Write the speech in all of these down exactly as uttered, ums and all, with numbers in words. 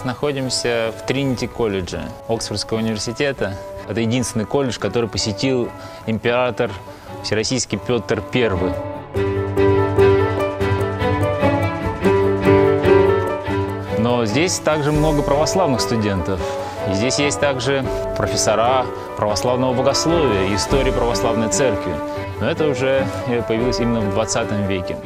находимся в Тринити-колледже Оксфордского университета. Это единственный колледж, который посетил император Всероссийский Петр Первый. Но здесь также много православных студентов. И здесь есть также профессора православного богословия и истории православной церкви. Но это уже появилось именно в двадцатом веке.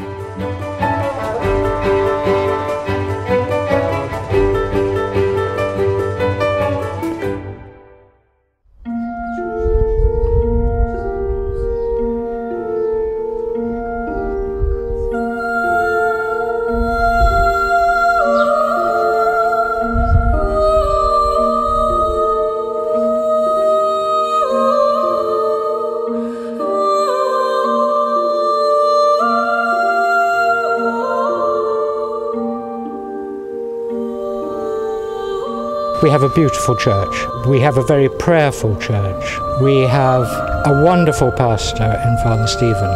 We have a beautiful church. We have a very prayerful church. We have a wonderful pastor in Father Stephen.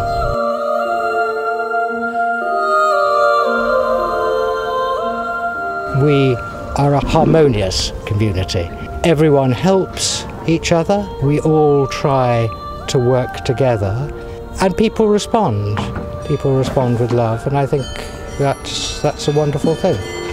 We are a harmonious community. Everyone helps each other. We all try to work together, and people respond. People respond with love, and I think that's, that's a wonderful thing.